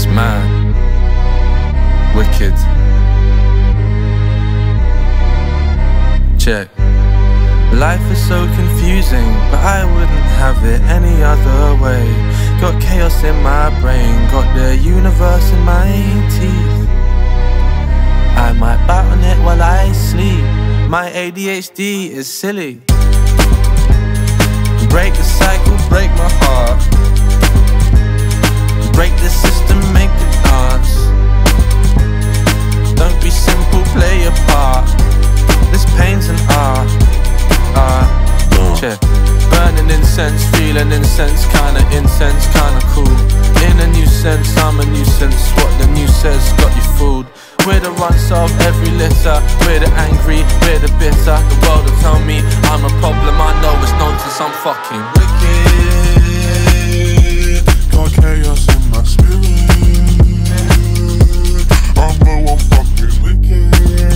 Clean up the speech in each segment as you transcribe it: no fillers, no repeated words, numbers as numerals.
mad. Wicked. Check. Life is so confusing, but I wouldn't have it any other way. Got chaos in my brain, got the universe in my teeth. I might bite on it while I sleep. My ADHD is silly. Break the cycle, break my heart. Break the system, make it dance. Don't be simple, play your part. This pain's an art. Check. Burning incense, feeling incense, kinda incense, kinda cool. In a new sense, I'm a nuisance. What the news says got you fooled. We're the runs of every litter. We're the angry, we're the bitter. The world will tell me I'm a problem. I know it's nonsense, I'm fucking wicked. Got chaos in my spirit. I know I'm fucking wicked.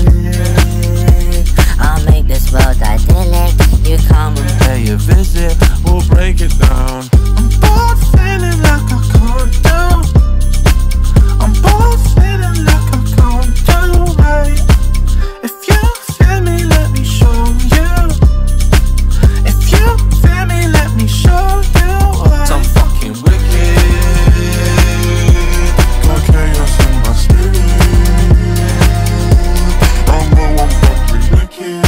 I'll make this world idyllic. You come and pay a visit, we'll break it down. I'm bored feeling like I can't do. I'm bored feeling like I can't do right. If you feel me, let me show you. If you feel me, let me show you why. I'm fucking wicked. Got chaos in my spirit. I know I'm fucking wicked.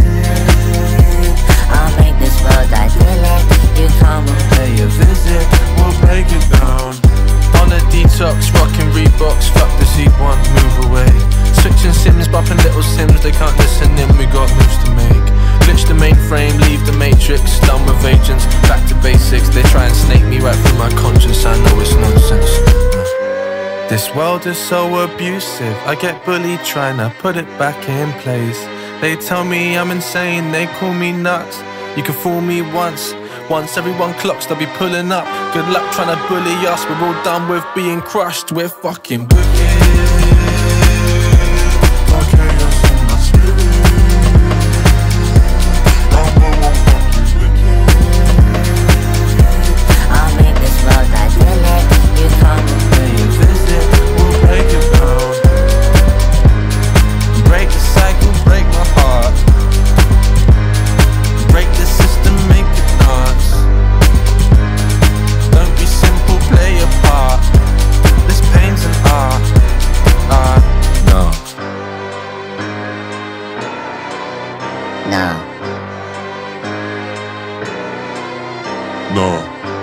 I'll make this world idyllic. You come and pay a visit, we'll break it down. On a detox, rocking Reeboks, fuck the Z1, move away. Switching sims, bopping little sims, they can't listen in, we got moves to make. Glitch the mainframe, leave the matrix, done with agents, back to basics. They try and snake me right through my conscience, I know it's nonsense. This world is so abusive, I get bullied trying to put it back in place. They tell me I'm insane, they call me nuts. You can fool me once everyone clocks, they'll be pulling up. Good luck trying to bully us, we're all done with being crushed. We're fucking wicked. Got chaos in my spirit. I know I'm fucking wicked. I'll make this world idyllic. You come and pay a visit, we'll break it down. Break the cycle, break my heart. Break the system, make it dance. Don't be simple, play your part. This pain's an art. No. No. No.